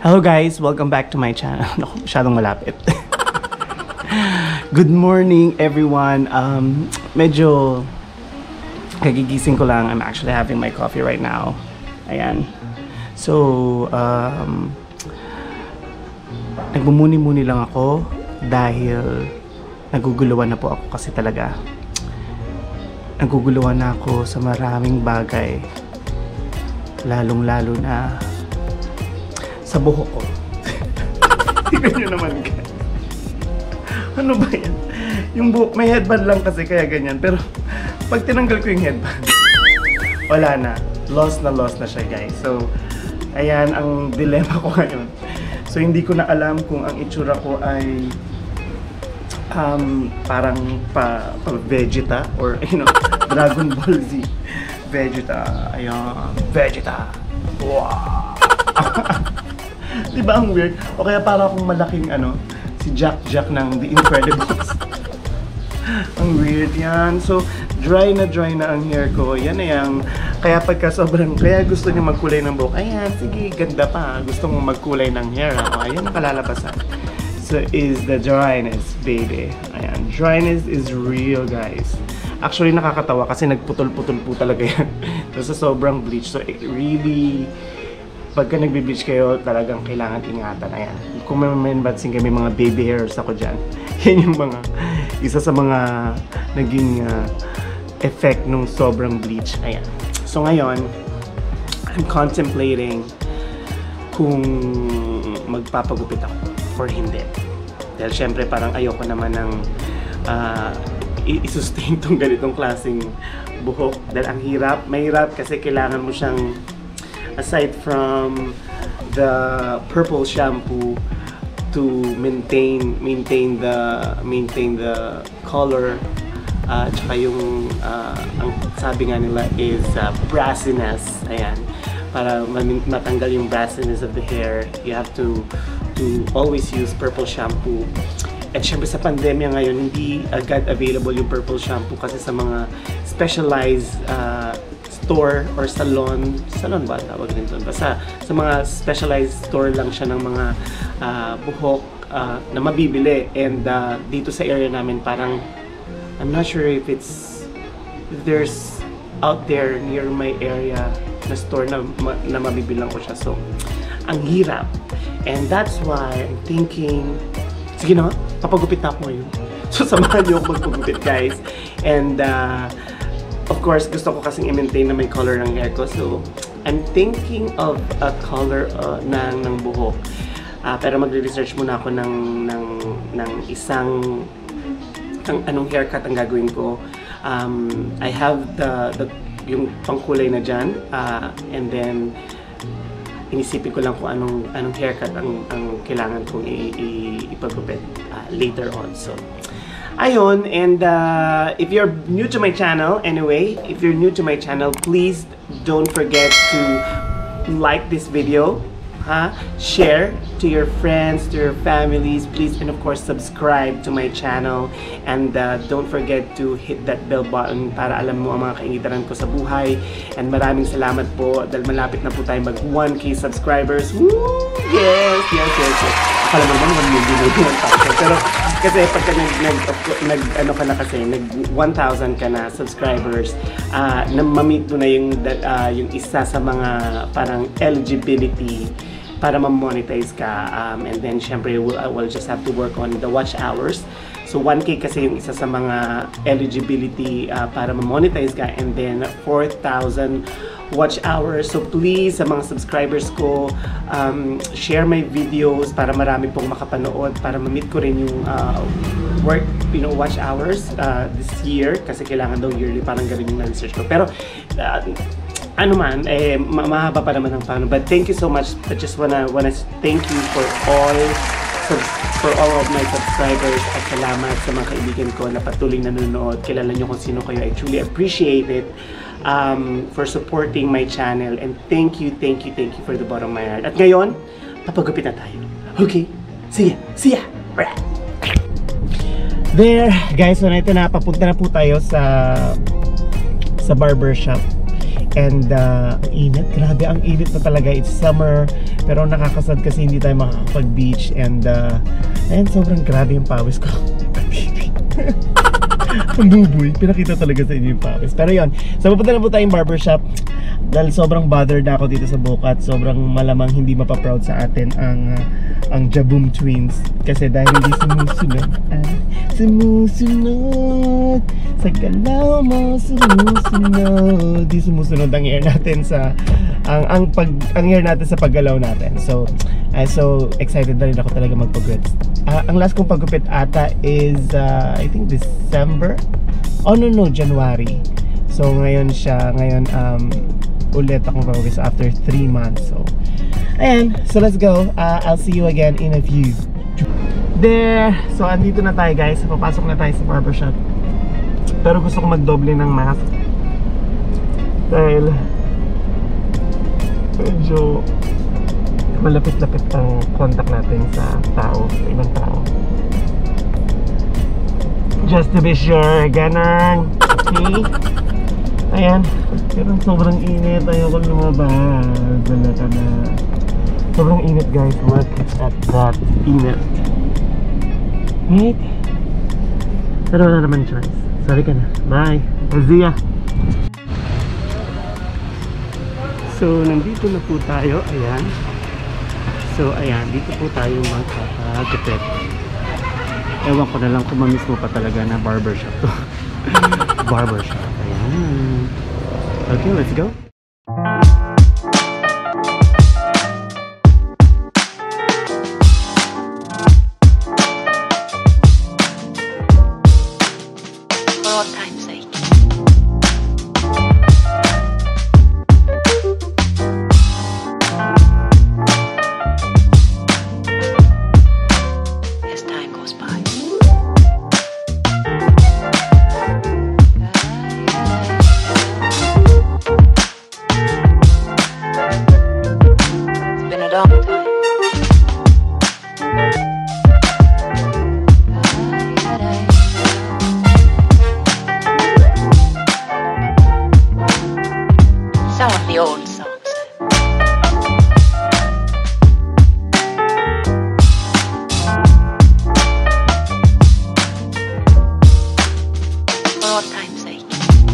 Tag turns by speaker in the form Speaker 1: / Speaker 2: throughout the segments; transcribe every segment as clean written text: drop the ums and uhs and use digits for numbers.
Speaker 1: Hello guys, welcome back to my channel. Naku, masyadong malapit. Good morning everyone. Medyo kagigising ko lang. I'm actually having my coffee right now. Ayan. So, nagbumuni-muni lang ako dahil naguguluhan na po ako kasi talaga. Naguguluhan na ako sa maraming bagay. Lalong-lalo na sa buhok ko. Tignan nyo naman guys. Ano ba yan? Yung buhok, may headband lang kasi kaya ganyan. Pero pag tinanggal ko yung headband, wala na. Lost na siya guys. So, ayan ang dilemma ko ngayon. So, hindi ko na alam kung ang itsura ko ay parang pa-Vegeta or, you know, Dragon Ball Z. Vegeta. Ayan. Vegeta. Wow! Diba ang weird? O kaya para akong malaking si Jack ng The Incredibles. Ang weird yan. So, dry na ang hair ko. Yan na yan. Kaya pagka sobrang, kaya gusto niya magkulay ng buhok. Ayan, sige, ganda pa. Gusto mong magkulay ng hair. Ayan ang kalalabasan. So, is the dryness, baby. Ayan, dryness is real, guys. Actually, nakakatawa kasi nagputol-putol po talaga yan. So, sa sobrang bleach. So, it really, pagka nagbe-bleach kayo, talagang kailangan ingatan. Ayan. Kung may mansin kayo, may mga baby hairs ako dyan. Yan yung mga, isa sa mga naging effect nung sobrang bleach. Ayan. So ngayon, I'm contemplating kung magpapagupit ako or hindi. Dahil syempre parang ayoko naman ng i-sustain tong ganitong klaseng buhok. Dahil ang hirap, mahirap kasi kailangan mo siyang aside from the purple shampoo to maintain the color, tsaka yung ang sabi nga nila is brassiness. Ayan, para matanggal yung brassiness of the hair, you have to always use purple shampoo. At syempre sa pandemya ngayon, hindi agad available yung purple shampoo kasi sa mga specialized store or salon ba tawag din doon, basta sa mga specialized store lang siya ng mga buhok na mabibili. And dito sa area namin parang I'm not sure if there's out there near my area na store na mabibilang ko siya. So ang hirap, and that's why I'm thinking, sige na, papagupit na ako ngayon. So samahan niyo ako magpagupit guys. And of course, gusto ko kasing i-maintain na may color ng hair ko. So, I'm thinking of a color ng buhok. Pero magre-research muna ako ng isang anong haircut ang gagawin ko. I have yung pangkulay na dyan. And then, inisipin ko lang kung anong haircut ang kailangan kong ipagupit later on. So, ayun, and if you're new to my channel, please don't forget to like this video, share to your friends, to your families, please, and of course subscribe to my channel, and don't forget to hit that bell button para alam mo ang mga kaingitan ko sa buhay. And maraming salamat po dahil malapit na po tayo mag 1K subscribers. Woo! Yes. Akala mo naman 1 million pero kasi pagka nag 1,000 ka na subscribers, na ma-meet mo na yung isa sa mga parang eligibility para ma-monetize ka, and then syempre we'll just have to work on the watch hours. So 1K kasi yung isa sa mga eligibility para ma-monetize ka, and then 4,000 watch hours. So please, sa mga subscribers ko, share my videos para marami pong makapanood, para ma-meet ko rin yung watch hours this year, kasi kailangan daw yearly, parang ganun yung na-research ko. Pero mahaba pa naman ang paano. But thank you so much. I just wanna thank you for all of my subscribers, at salamat sa mga kaibigan ko na patuloy nanonood. Kilala nyo kung sino kayo. I truly appreciate it for supporting my channel, and thank you for the bottom of my heart. At ngayon, papagupit na tayo. Okay? See ya! There, guys, so ito na, papunta na po tayo sa barber shop. And init, grabe ang init na talaga. It's summer, pero nakakasad kasi hindi tayo makakapag-beach. And ayan, sobrang grabe yung pawis ko. Ang buboy, pinakita talaga sa inyo yung pawis. Pero yun, so pupunta na po tayong barbershop. Dahil sobrang bothered na ako dito sa buhok at sobrang malamang hindi mapaproud sa atin ang Jaboom twins. Kasi dahil hindi sumusunod sa galaw mo, sumusunod. Di sumusunod ang hair natin sa ang hair natin sa paggalaw natin. So excited na rin ako talaga magpag-gupit. Ang last kong paggupit ata is I think December. Oh no, January. So ngayon ulit akong pag-gupit after 3 months. So ayan, so let's go. I'll see you again in a few. There. So andito na tayo guys. Papasok na tayo sa barbershop. Pero gusto ko magdoble ng mask dahil medyo malapit-lapit ang contact natin sa ibang tao. Just to be sure, ganon. Okay? Ayan, pero sobrang init. Ayoko lumabas. Wala ka na. Sobrang init guys. Look at that init. Right? Pero wala naman choice. Sorry ka na. Bye. Azia. So, nandito na po tayo. Ayan. So, ayan. Dito po tayo magkakagupit. Ewan ko na lang kung mamiss mo pa talaga na barbershop to. Barbershop. Ayan. Okay, let's go.
Speaker 2: For all time's sake. As time goes by. It's been a long time. Some of the old songs. For all time's sake.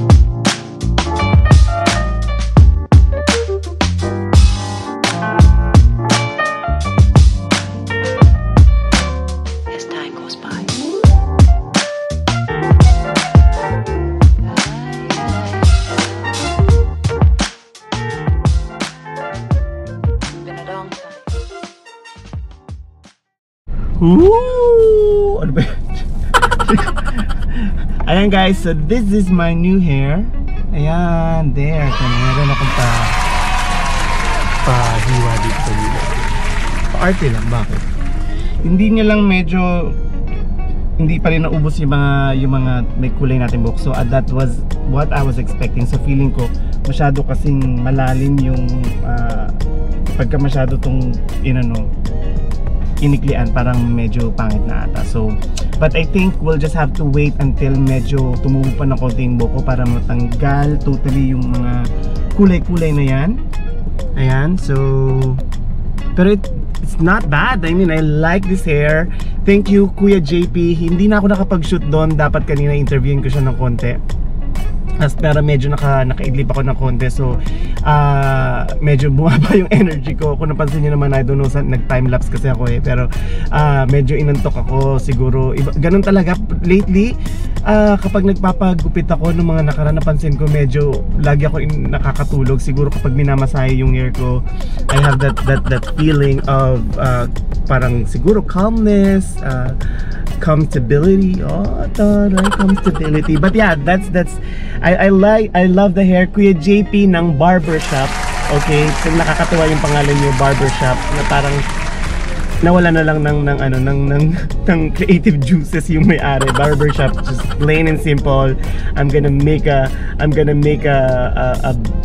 Speaker 2: As time goes by. Been a long time.
Speaker 1: Ooh! Ano ba yan? Ayan guys, so this is my new hair. Ayan, there. Meron akong pa-hiwa dito sa gilid. Pa-arte lang, bakit? Hindi niya lang medyo hindi pa rin naubos yung mga may kulay natin buhok. So that was what I was expecting. So feeling ko masyado kasing malalim yung pagka masyado tong iniklian, parang medyo pangit na ata. So but I think we'll just have to wait until medyo tumubo pa ng konti yung buhok ko para matanggal totally yung mga kulay-kulay na yan. Ayan, so pero it's not bad. I mean, I like this hair. Thank you Kuya JP. Hindi na ako nakapag-shoot doon. Dapat kanina interviewin ko siya ng konti. Pero medyo nakaidlip ako ng konti. So medyo bumaba yung energy ko. Kung napansin niyo naman, I don't know, nag-time-lapse kasi ako eh. Pero medyo inantok ako siguro. Ganun talaga lately. Kapag nagpapagupit ako ng mga nakaraan, napansin ko medyo lagi ako nakakatulog. Siguro kapag minamasahe yung hair ko, I have that feeling of parang siguro calmness, comfortability. Comfortability. But yeah, that's I love the hair. Kuya JP ng Barbershop. Okay, so nakakatuwa yung pangalan niyo, Barbershop, na parang nawala na lang ng creative juices yung may-ari. Barbershop, just plain and simple. I'm gonna make a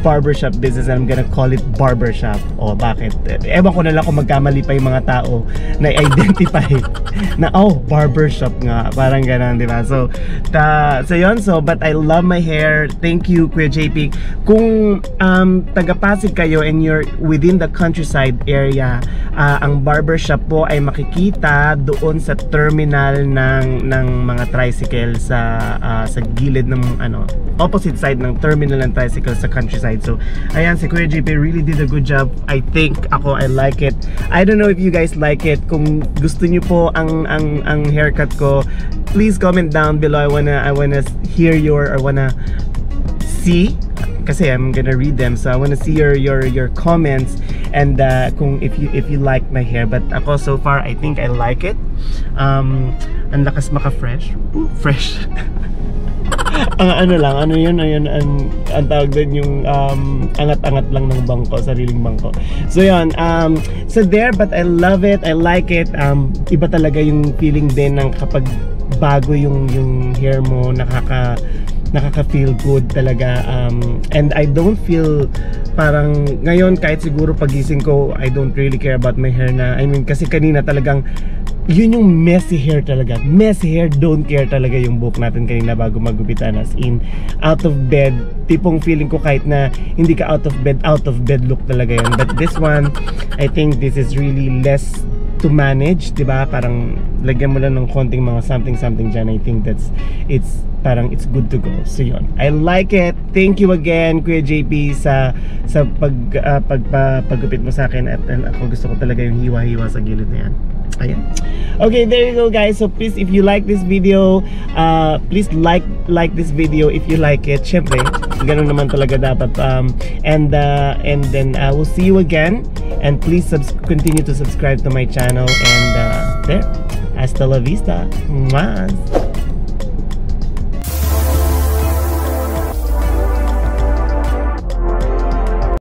Speaker 1: barbershop business and I'm gonna call it barbershop. O bakit? Ewan ko na lang kung magkamali pa yung mga tao na identify na barbershop nga, parang ganun, di ba? So yun, but I love my hair. Thank you, Kuya JP. Kung taga-Pasig kayo and you're within the countryside area, ang barbershop po ay makikita doon sa terminal ng mga tricycle sa gilid ng opposite side ng terminal ng tricycle sa countryside. So ayan, si Kuya JP really did a good job. I think I like it. I don't know if you guys like it. Kung gusto niyo po ang haircut ko, please comment down below. I wanna hear or wanna see, kasi I'm gonna read them, so I wanna see your comments and kung if you like my hair. But ako so far I think I like it. Ang lakas maka-fresh. Fresh. Ang tawag doon yung angat-angat lang ng bangko, sariling bangko. So yun, so there, but I love it, I like it. Iba talaga yung feeling din ng kapag bago yung hair mo, nakaka-feel good talaga. And I don't feel parang ngayon, kahit siguro pagising ko, I don't really care about my hair na, kasi kanina talagang yun yung messy hair talaga. Messy hair, don't care talaga yung buhok natin kanina bago magupitan. As in, out of bed, tipong feeling ko kahit na hindi ka out of bed look talaga yun. But this one, I think this is really less to manage, diba? Parang lagyan mo lang ng konting mga something dyan. I think it's good to go. So yun, I like it. Thank you again, Kuya JP, sa paggupit mo sa akin. At ako gusto ko talaga yung hiwa-hiwa sa gilid na yan. Ayan. Okay, there you go, guys. So please, if you like this video, please like this video if you like it. Syempre, ganun naman talaga dapat. And then I will see you again. And please continue to subscribe to my channel. And there, hasta la vista. Mwah.